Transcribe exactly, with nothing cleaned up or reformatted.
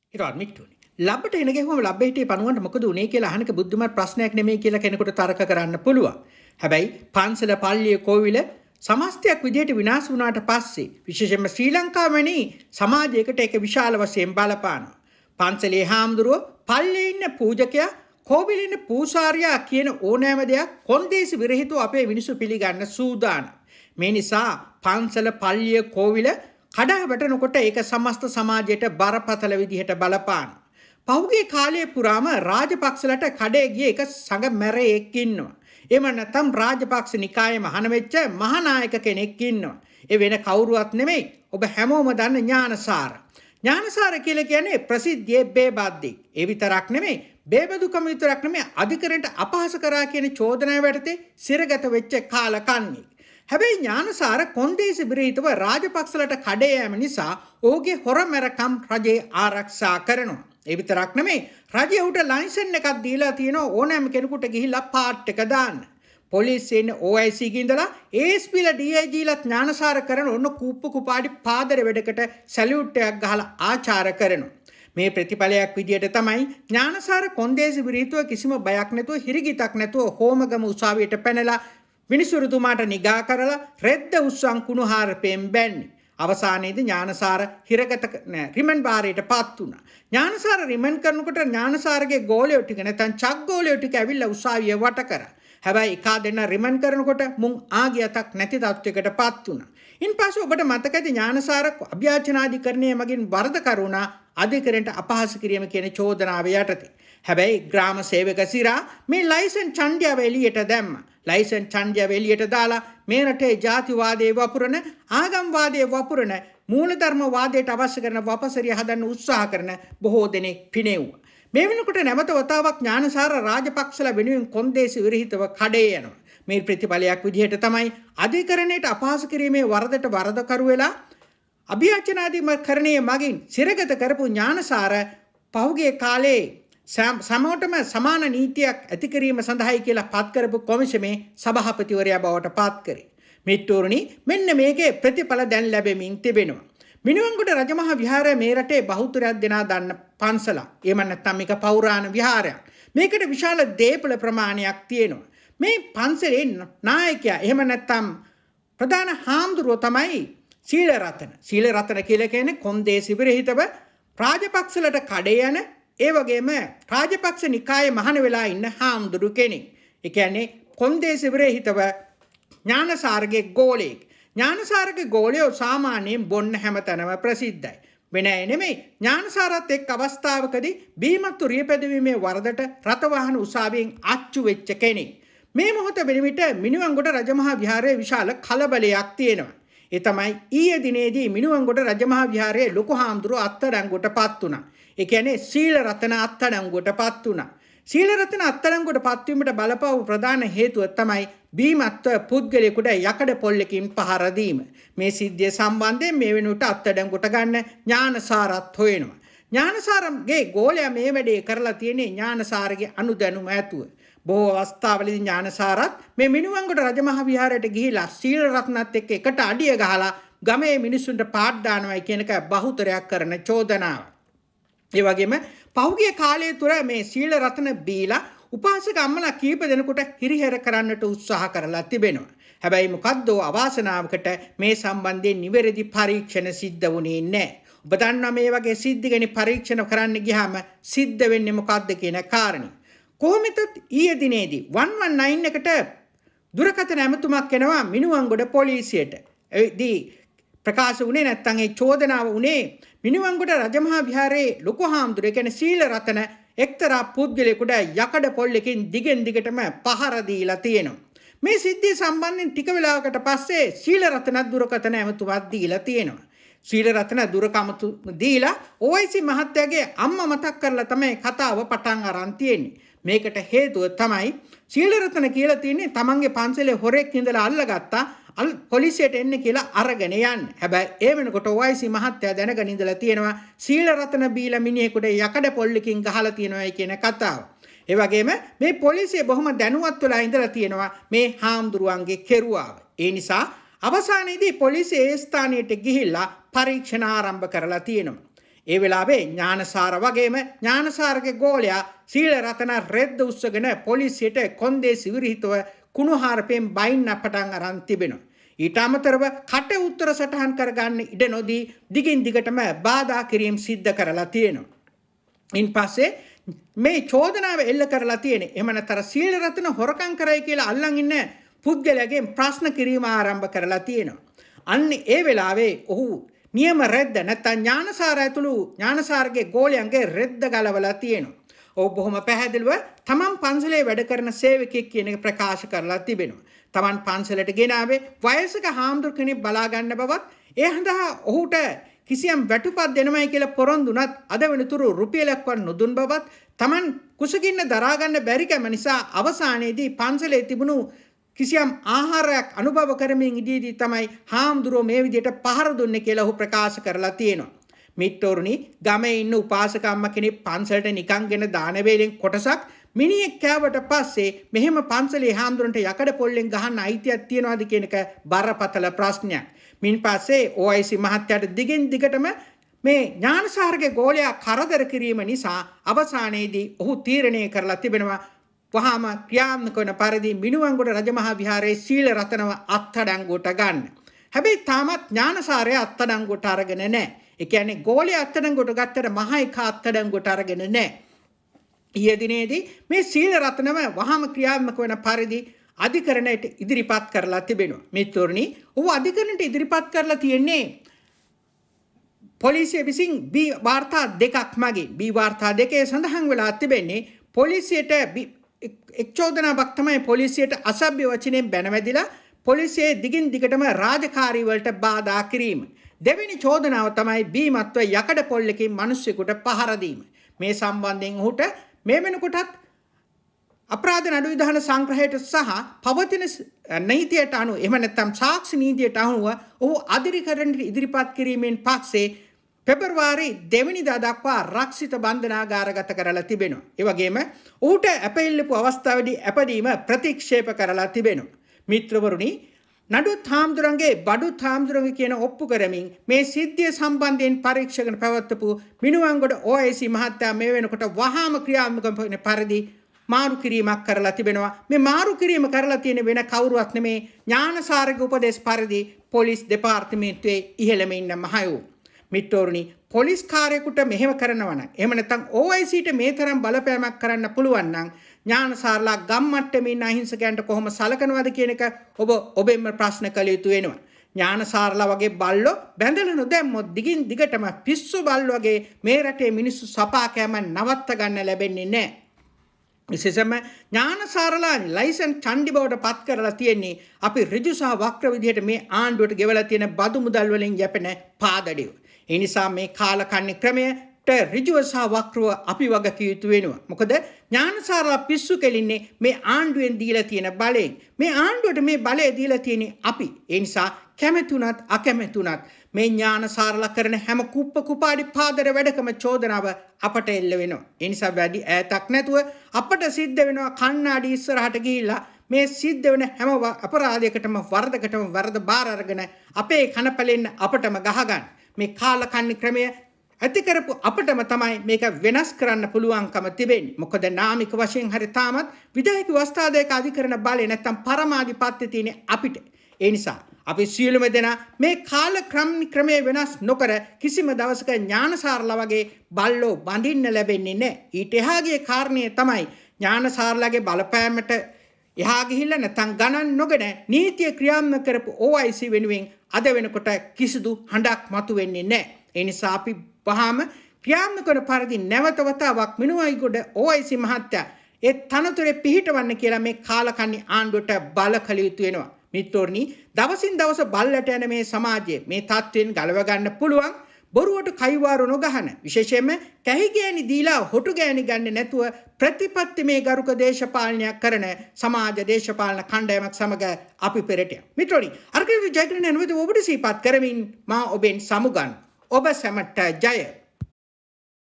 ඊට මිට්ටුනේ. ලබ්බට එන ගහුවම ලබ්බ හිටියේ පණුවන්ට මොකද උනේ කියලා අහනක බුද්ධිමත් ප්‍රශ්නයක් නෙමෙයි කියලා කෙනෙකුට තර්ක කරන්න පුළුවන්. හැබැයි පන්සල පල්ලිය කෝවිල සමස්තයක් විදිහට විනාශ වුණාට පස්සේ විශේෂයෙන්ම ශ්‍රී ලංකාව වැනි සමාජයකට ඒක විශාල වශයෙන් බලපානවා. පන්සලේ හාමුදුරුවෝ පල්ලියේ ඉන්න පූජකයා කෝවිලේ ඉන්න පූසාරියා කියන ඕනෑම දෙයක් කොන්දේසි විරහිතව අපේ මිනිස්සු පිළිගන්න සූදානම්. මේ නිසා පන්සල පල්ලිය කෝවිල කඩා වැටෙනකොට ඒක සමස්ත සමාජයට බරපතල විදිහට බලපාන. පහුගිය කාලයේ පුරාම රාජපක්ෂලට කඩේ ගිය එක සංඝ මැරයෙක් ඉන්නවා. එහෙම නැත්නම් රාජපක්ෂ නිකායේ මහාන වෙච්ච මහානායක කෙනෙක් ඉන්නවා. ඒ වෙන කවුරුවත් නෙමෙයි. ඔබ හැමෝම දන්න ඥානසාර. ඥානසාර කියලා කියන්නේ ප්‍රසිද්ධියේ බේබද්දෙක්. ඒ විතරක් නෙමෙයි. බේබදුකම විතරක් නෙමෙයි අධිකරණයට අපහාස කරා කියන චෝදනාව යටතේ සිරගත වෙච්ච කාලකන්ණි. හැබැයි ඥානසාර කොන්දේසි බිරිහිතව රාජපක්ෂලට කඩේ යෑම නිසා ඔහුගේ හොරමැරකම් රජේ ආරක්ෂා කරනවා. ඒ විතරක් නෙමෙයි රජය උට ලයිසන් එකක් දීලා තියෙනවා ඕනෑම කෙනෙකුට ගිහිල්ලා පාට් එක දාන්න. පොලිසියෙන් ඕ අයි සී ගේ ඉඳලා ඒ එස් පී ලා ඩී අයි ජී ලාත් ඥානසාර කරන ඔන්න කුප්පු කුපාඩි පාදර වැඩකට සැලියුට් එකක් ගහලා ආචාර කරනවා. මේ ප්‍රතිඵලයක් විදියට තමයි ඥානසාර කොන්දේසි බිරිහිතව කිසිම බයක් නැතුව හිරිගිතක් නැතුව හෝමගම උසාවියට පැනලා විනිසුරුතුමාට නිගා කරලා රෙද්ද උස්සන් කුණුහාරපෙන් බැන්නේ. අවසානයේදී ඥානසාර හිරගත නෑ රිමන් බාරයට පත් වුණා. ඥානසාර රිමන් කරනකොට ඥානසාරගේ ගෝලියෝ ටික නැත්නම් චක් ගෝලියෝ ටික ඇවිල්ලා උසාවිය වට කරා. හැබැයි එකා දෙන්න රිමන් කරනකොට මුන් ආගියතක් නැති තත්වයකට පත් වුණා. ඉන්පස්සේ ඔබට මතකද ඥානසාර අභ්‍යාචනාධිකරණයේ මගින් වරද කරුණා අධිකරණයට අපහාස කිරීම කියන චෝදනාව යටතේ. හැබැයි ග්‍රාම සේවක සිරා මේ ලයිසන් ඡන්දය එළියට දැම්මා. ලයිසන් ඡන්දය එළියට දාලා මේ රටේ ජාතිවාදයේ වපුරන ආගම්වාදයේ වපුරන මූලධර්මවාදයට අවශ්‍ය කරන වපසරිය හදන්න උත්සාහ කරන බොහෝ දෙනෙක් පිනෙව්වා. මේ වෙනකොට නැවත වතාවක් ඥානසාර රාජපක්ෂලා වෙනුවෙන් කොන්දේසි විරහිතව කඩේ යනවා. මේ ප්‍රතිඵලයක් විදිහට තමයි අධිකරණයට අපහාස කිරීමේ වරදට වරදකරු වෙලා අභියාචනාධිකරණයේ මගින් සිරගත කරපු ඥානසාර පහුගිය කාලේ සමෝටම සමාන නීතියක් ඇති කිරීම සඳහායි කියලා පත් කරපු කොමිෂමේ සභාපතිවරයා බවට පත් කරේ. මිට්ටෝරුනි මෙන්න මේකේ ප්‍රතිඵල දැන් ලැබෙමින් තිබෙනවා. මිනුවන්ගොඩ රජමහා විහාරය මේ රටේ බහුතරයක් දෙනා දන්න පන්සලක්. එහෙම නැත්නම් මේක පෞරාණ විහාරයක්. මේකට විශාල දේපල ප්‍රමාණයක් තියෙනවා. මේ පන්සලේ නායකයා එහෙම නැත්නම් ප්‍රධාන හාමුදුරුවෝ තමයි සීලරතන. සීලරතන කියලා කියන්නේ කොන්දේසි විරහිතව රාජපක්ෂලට කඩේ යන ඒ වගේම රාජපක්ෂ නිකායේ මහාන වෙලා ඉන්න හාමුදුරු කෙනෙක්. ඒ කියන්නේ කොන්දේසි විරහිතව ඥානසාරගේ ගෝලෙක්. ඥානසාරගේ ගෝලයෝ සාමාන්‍යයෙන් බොන්න හැමතැනම ප්‍රසිද්ධයි. වෙන අය නෙමෙයි ඥානසාරත් එක් අවස්ථාවකදී බීමත්තු රියපැදවීමේ වරදට රථවාහන උසාවියෙන් අච්චු වෙච්ච කෙනෙක්. මේ මොහොත වෙන විට මිනුවන්ගොඩ රජමහා විහාරයේ විශාල කලබලයක් තියෙනවා. ඒ තමයි ඊයේ දිනේදී මිනුවන්ගොඩ රජමහා විහාරයේ ලොකු හාමුදුරුවෝ අත්අඩංගුවටපත් වුණා. ඒ කියන්නේ සීලරතන අත්අඩංගුවටපත් වුණා. සීලරතන අත්අඩංගුවටපත් වීමට බලපාව ප්‍රධාන හේතුව තමයි බීමත්ව පුද්ගලයෙකුට යකඩ පොල්ලකින් පහර දීම. මේ සිද්ධිය සම්බන්ධයෙන් මේ වෙනුවට අත්අඩංගුවට ගන්න ඥානසාරත් හොයනවා. ඥානසාරගේ ගෝලයා මේ වැඩේ කරලා තියෙන්නේ ඥානසාරගේ අනුදැනුම ඇතුව. බොහෝ අවස්ථාවලදී ඥානසාරත් මේ මිනුවන්ගොඩ රජමහා විහාරයට ගිහිලා සීලරත්නත් එක්ක එකට අඩිය ගහලා ගමේ මිනිසුන්ට පාඩ දානවායි කියන එක බහුතරයක් කරන චෝදනාව. ඒ වගේම පහුගිය කාලය තුර මේ සීලරත්න බීලා උපාසක අම්මලා කීප දෙනෙකුට හිරිහැර කරන්නට උත්සාහ කරලා තිබෙනවා. හැබැයි මොකද්ද අවාසනාවකට මේ සම්බන්ධයෙන් නිවැරදි පරීක්ෂණ සිද්ධ වුණේ නැහැ. ඔබ දන්නවා මේ වගේ සිද්ධි ගැන පරීක්ෂණ කරන්න ගියාම සිද්ධ වෙන්නේ මොකද්ද කියන කාරණේ. කොහොමද ඊයේ දිනේදී one one nine එකට දුරකථන ඇමතුමක් එනවා මිනුවන්ගොඩ පොලිසියට. එදී ප්‍රකාශ වුණේ නැත්නම් ඒ චෝදනාව වුණේ මිනුවන්ගොඩ රජමහා විහාරයේ ලොකු හාමුදුරුවෝ කියන්නේ සීලරතන එක්තරා පුද්ගලයෙකුට යකඩ පොල්ලකින් දිගෙන් දිගටම පහර දීලා තියෙනවා. මේ සිද්ධිය සම්බන්ධයෙන් ටික වෙලාවකට පස්සේ සීලරතන දුරකථන ඇමතුමක් දීලා තියෙනවා. සීලරතන දුරකමතු දීලා ඕ අයි සී මහත්තයාගේ අම්මා මතක් කරලා තමයි කතාව පටන් අරන් තියෙන්නේ. මේකට හේතුව තමයි සීලරතන කියලා තියෙන්නේ තමන්ගේ පන්සලේ හොරෙක් ඉඳලා අල්ලගත්තා පොලිසියට එන්න කියලා අරගෙන යන්න. හැබැයි ඒ වෙනකොට ඕ අයි සී මහත්තයා දැනගෙන ඉඳලා තියෙනවා සීලරතන බීලා මිනිහෙකුට යකඩ පොල්ලකින් ගහලා තියෙනවායි කියන කතාව. ඒ වගේම මේ පොලිසිය බොහොම දැනුවත් වෙලා ඉඳලා තියෙනවා මේ හාමුදුරුවන්ගේ කෙරුවාව. ඒ නිසා අවසානයේදී පොලිසිය ඒ ස්ථානයට ගිහිල්ලා පරීක්ෂණ ආරම්භ කරලා තියෙනවා. ඒ වෙලාවේ ඥානසාර වගේම ඥානසාරගේ ගෝලයා සීලරතන රෙද්ද උස්සගෙන පොලිසියට කොන්දේසි විරහිතව කුණුහාරපෙන් බයින්න පටන් අරන් තිබෙනවා. ඊට අමතරව කට උත්තර සටහන් කරගන්න ඉඩ නොදී දිගින් දිගටම බාධා කිරීම සිද්ධ කරලා තියෙනවා. ඉන් පස්සේ මේ චෝදනාව එල්ල කරලා තියෙන එහෙම නැතර සීලරතන හොරකම් කරයි කියලා අල්ලන් ඉන්න පුද්ගලයාගෙන් ප්‍රශ්න කිරීම ආරම්භ කරලා තියෙනවා. අන්න ඒ වෙලාවේ ඔහු නියම රෙද්ද නැත්නම් ඥානසාර ඇතුළු ඥානසාරගේ ගෝලයන්ගේ රෙද්ද ගලවලා තියෙනවා. ඔහු බොහොම පැහැදිලිව තමන් පන්සලේ වැඩ කරන සේවකයෙක් කියන එක ප්‍රකාශ කරලා තිබෙනවා. තමන් පන්සලට ගෙනාවේ වයසක හාමුදුර කෙනෙක් බලා ගන්න බවත් ඒ හඳහා ඔහුට කිසියම් වැටුපක් දෙනමයි කියලා පොරොන්දුනත් අද වෙනතුරු රුපියලක්වත් නොදුන් බවත් තමන් කුසගින්න දරා ගන්න බැරි කම නිසා අවසානයේදී පන්සලේ තිබුණු කිසියම් ආහාරයක් අනුභව කරමින් ඉදීදී තමයි හාමුදුරුවෝ මේ විදිහට පහර දුන්නේ කියලා ඔහු ප්‍රකාශ කරලා තියෙනවා. මිත්තෝරුනි ගමේ ඉන්න උපාසක අම්මා කෙනෙක් පන්සලට නිකන්ගෙන දාන වේලෙන් කොටසක් මිනිහෙක් කෑවට පස්සේ මෙහෙම පන්සලේ හාමුදුරන්ට යකඩ පොල්ලෙන් ගහන්න අයිතියක් තියනවාද කියන එක බරපතල ප්‍රශ්නයක්. මින් පස්සේ ඕ අයි සී මහත්තයාට දිගින් දිගටම මේ ඥානසාරගේ ගෝලයා කරදර කිරීම නිසා අවසානයේදී ඔහු තීරණය කරලා තිබෙනවා වහාම ක්‍රියාත්මක වන පරිදි මිනුවන්ගොඩ රජමහා විහාරයේ සීල රතනව අත්අඩංගුවට ගන්න. හැබැයි තාමත් ඥානසාරය අත්අඩංගුවට අරගෙන නැහැ. ඒ කියන්නේ ගෝලයේ අත්අඩංගුවට ගත්තට මහා එක අත්අඩංගුවට අරගෙන නැහැ. ඊයේ දිනේදී මේ සීල රතනව වහාම ක්‍රියාත්මක වන පරිදි අධිකරණයට ඉදිරිපත් කරලා තිබෙනවා. මිත්‍රෝනි, ඔහු අධිකරණයට ඉදිරිපත් කරලා තියෙන්නේ පොලිසිය විසින් බී වාර්තා දෙකක් මගින්. බී වාර්තා දෙකේ සඳහන් වෙලා තිබෙන්නේ පොලිසියට එක් චෝදනාවක් තමයි පොලිසියට අසභ්‍ය වචනෙන් බැනවැදිලා පොලිසියේ දිගින් දිගටම රාජකාරී වලට බාධා කිරීම. දෙවෙනි චෝදනාව තමයි බීමත්ව යකඩ පොල්ලකින් මිනිස්සුෙකුට පහර දීම. මේ සම්බන්ධයෙන් ඔහුට මේ වෙනකොටත් අපරාධ නඩු විධාන සංග්‍රහයට සහ පවතින නීතියට අනුව එහෙම නැත්නම් සාක්ෂි නීතියට අනුව ඔහු අධිකරණයට ඉදිරිපත් කිරීමෙන් පස්සේ පෙබරවාරි දෙවෙනිදා දක්වා රක්ෂිත බන්ධනාගාරගත කරලා තිබෙනවා. ඒ වගේම ඔහුට අපෙල්ලපු අවස්ථාවේදී අපදීම ප්‍රතික්ෂේප කරලා තිබෙනවා. මිත්‍රවරුනි, නඩු හාමුදුරන්ගේ බඩු හාමුදුරන්ගේ කියන ඔප්පු කරමින් මේ සිද්ධිය සම්බන්ධයෙන් පරීක්ෂකන පැවැත්වපු මිනුවන්ගොඩ ඕ අයි සී මහත්තයා මේ වෙනකොට වහාම ක්‍රියාත්මක වෙන පරිදි මාරු කිරීමක් කරලා තිබෙනවා. මේ මාරු කිරීම කරලා තියෙන වෙන කවුරුවත් නෙමේ ඥානසාරගේ උපදේශ පරිදි පොලිස් දෙපාර්තමේන්තුවේ ඉහළම ඉන්න මහයෝ. මිත්‍රෝනි, පොලිස් කාර්යයකට මෙහෙම කරනවා නම් එහෙම නැත්නම් ඕ අයි සීට මේ තරම් බලපෑමක් කරන්න පුළුවන් නම් ඥානසාරලා ගම් මට්ටමේ ඉන්න අහිංසකයන්ට කොහොම සලකනවද කියන එක ඔබ ඔබෙන්ම ප්‍රශ්න කළ යුතු වෙනවා. ඥානසාරලා වගේ බල්ලෝ බැඳලා නොදැම්මොත් දිගින් දිගටම පිස්සු බල්ලෝ වගේ මේ රටේ මිනිස්සු සපා කෑම නවත්ත ගන්න ලැබෙන්නේ නැහැ. විශේෂයෙන්ම ඥානසාරලා ලයිසන් චණ්ඩි බවට පත් කරලා තියෙන්නේ අපි ඍජු සහ වක්‍ර විදිහට මේ ආණ්ඩුවට ගෙවලා තියෙන බදු මුදල් වලින් යැපෙන පාදඩිය. ඒ නිසා මේ කාලකන්ණි ක්‍රමයට ඍජුව සහ වක්‍රව අපි වගකිය යුතු වෙනවා. මොකද ඥානසාරලා පිස්සු කෙලින්නේ මේ ආණ්ඩුවෙන් දීලා තියෙන බලයෙන්. මේ ආණ්ඩුවට මේ බලය දීලා තියෙන්නේ අපි. ඒ නිසා කැමැතුණත් අකමැතුණත් මේ ඥානසාරලා කරන හැම කුප්ප කුපාඩි පාදර වැඩකම චෝදනාව අපට එල්ල වෙනවා. ඒ නිසා වැඩි ඈතක් නැතුව අපට සිද්ධ වෙනවා කන්නාඩි ඉස්සරහට ගිහිල්ලා මේ සිද්ධ වෙන හැම අපරාධයකටම වරදකටම වරද බාර අරගෙන අපේ කනපලෙන්න අපටම ගහගන්න. මේ කාලකන්ණි ක්‍රමය ඇති කරපු අපටම තමයි මේක වෙනස් කරන්න පුළුවන්කම තිබෙන්නේ. මොකද නාමික වශයෙන් හරි තාමත් විධායක ව්‍යවස්ථාදයක අධිකරණ බලය නැත්තම් පරමාධිපත්‍ය තියෙන්නේ අපිට. ඒ නිසා අපි සියලුම දෙනා මේ කාලක්‍රම ක්‍රමය වෙනස් නොකර කිසිම දවසක ඥානසාරලා වගේ බල්ලෝ බඳින්න ලැබෙන්නේ නැහැ. ඊට එහා ගිය කාරණය තමයි ඥානසාරලාගේ බලපෑමට එහා ගිහිල්ලා නැත්තම් ගණන් නොගෙන නීතිය ක්‍රියාත්මක කරපු ඕ අයි සී වෙනුවෙන් අද වෙනකොට කිසිදු හඬක් මතු වෙන්නේ නැහැ. ඒ නිසා අපි වහාම ක්‍රියාත්මක කරන පරිදි නැවත වතාවක් මිනුවයිගොඩ ඕ අයි සී මහත්තයා ඒ තනතුරේ පිහිටවන්න කියලා මේ කාලකන්ණි ආණ්ඩුවට බල කළ යුතු වෙනවා. මිත්‍රෝනි, දවසින් දවස බල්ලට යන මේ සමාජයේ මේ තත්ත්වෙන් ගලව ගන්න පුළුවන් බොරුවට කයිවාරු නොගහන, විශේෂයෙන්ම කැහි ගෑණි දීලා හොටු ගෑණි ගන්න නැතුව ප්‍රතිපත්ති මේ ගරුක දේශපාලනයක් කරන සමාජ දේශපාලන කණ්ඩායමක් සමග අපි පෙරට යමු. මිත්‍රෝනි, අර්කේ ජයග්‍රහණ අනුවද ඔබට සිහිපත් කරමින් මා ඔබෙන් සමුගන්. ඔබ සැමට ජය.